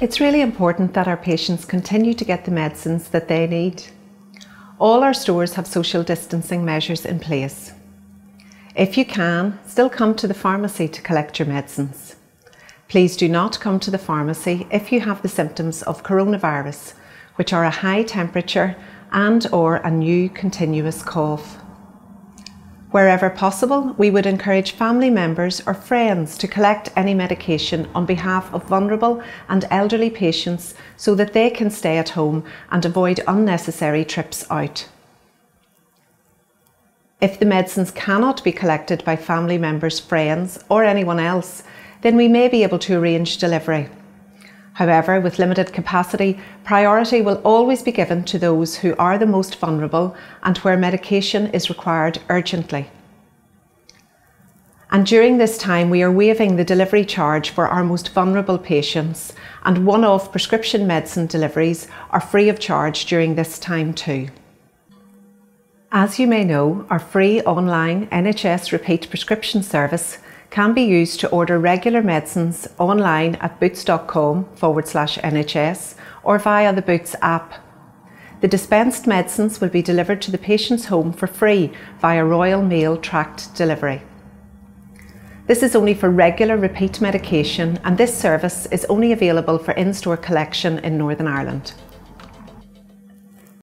It's really important that our patients continue to get the medicines that they need. All our stores have social distancing measures in place. If you can, still come to the pharmacy to collect your medicines. Please do not come to the pharmacy if you have the symptoms of coronavirus, which are a high temperature and/or a new continuous cough. Wherever possible, we would encourage family members or friends to collect any medication on behalf of vulnerable and elderly patients so that they can stay at home and avoid unnecessary trips out. If the medicines cannot be collected by family members, friends, or anyone else, then we may be able to arrange delivery. However, with limited capacity, priority will always be given to those who are the most vulnerable and where medication is required urgently. And during this time, we are waiving the delivery charge for our most vulnerable patients, and one-off prescription medicine deliveries are free of charge during this time too. As you may know, our free online NHS Repeat Prescription service can be used to order regular medicines online at boots.com/NHS or via the Boots app. The dispensed medicines will be delivered to the patient's home for free via Royal Mail tracked delivery. This is only for regular repeat medication, and this service is only available for in-store collection in Northern Ireland.